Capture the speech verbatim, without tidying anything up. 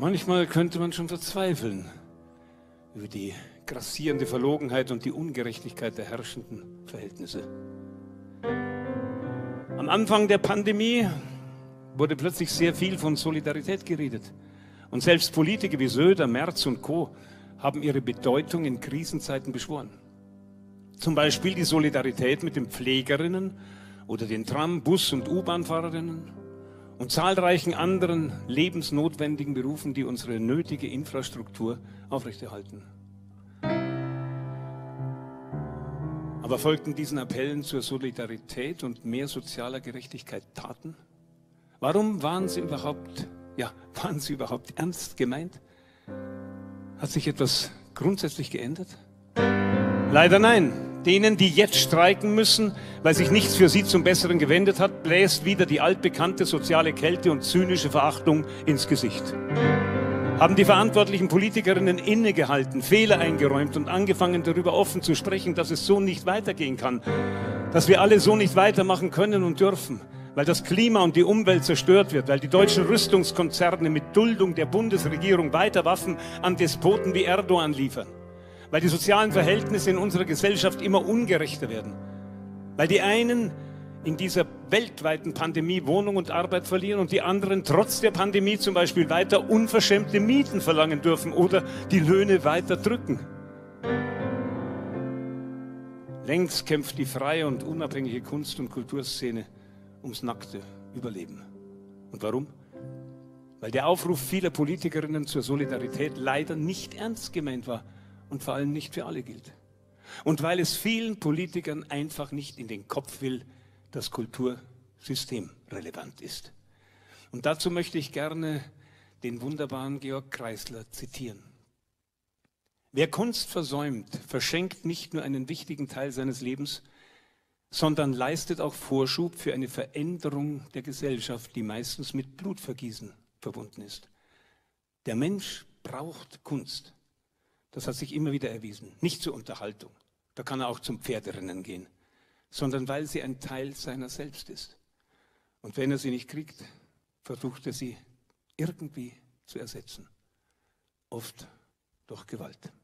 Manchmal könnte man schon verzweifeln über die grassierende Verlogenheit und die Ungerechtigkeit der herrschenden Verhältnisse. Am Anfang der Pandemie wurde plötzlich sehr viel von Solidarität geredet. Und selbst Politiker wie Söder, Merz und Co. haben ihre Bedeutung in Krisenzeiten beschworen. Zum Beispiel die Solidarität mit den Pflegerinnen oder den Tram-, Bus- und U-Bahn-Fahrerinnen und zahlreichen anderen lebensnotwendigen Berufen, die unsere nötige Infrastruktur aufrechterhalten. Aber folgten diesen Appellen zur Solidarität und mehr sozialer Gerechtigkeit Taten? Warum waren sie überhaupt, ja, waren sie überhaupt ernst gemeint? Hat sich etwas grundsätzlich geändert? Leider nein. Denen, die jetzt streiken müssen, weil sich nichts für sie zum Besseren gewendet hat, bläst wieder die altbekannte soziale Kälte und zynische Verachtung ins Gesicht. Haben die verantwortlichen Politikerinnen innegehalten, Fehler eingeräumt und angefangen, darüber offen zu sprechen, dass es so nicht weitergehen kann, dass wir alle so nicht weitermachen können und dürfen, weil das Klima und die Umwelt zerstört wird, weil die deutschen Rüstungskonzerne mit Duldung der Bundesregierung weiter Waffen an Despoten wie Erdogan liefern, weil die sozialen Verhältnisse in unserer Gesellschaft immer ungerechter werden, weil die einen in dieser weltweiten Pandemie Wohnung und Arbeit verlieren und die anderen trotz der Pandemie zum Beispiel weiter unverschämte Mieten verlangen dürfen oder die Löhne weiter drücken. Längst kämpft die freie und unabhängige Kunst- und Kulturszene ums nackte Überleben. Und warum? Weil der Aufruf vieler Politikerinnen zur Solidarität leider nicht ernst gemeint war und vor allem nicht für alle gilt. Und weil es vielen Politikern einfach nicht in den Kopf will, dass Kultur systemrelevant ist. Und dazu möchte ich gerne den wunderbaren Georg Kreisler zitieren. Wer Kunst versäumt, verschenkt nicht nur einen wichtigen Teil seines Lebens, sondern leistet auch Vorschub für eine Veränderung der Gesellschaft, die meistens mit Blutvergießen verbunden ist. Der Mensch braucht Kunst. Das hat sich immer wieder erwiesen. Nicht zur Unterhaltung, da kann er auch zum Pferderennen gehen, sondern weil sie ein Teil seiner selbst ist. Und wenn er sie nicht kriegt, versucht er sie irgendwie zu ersetzen. Oft durch Gewalt.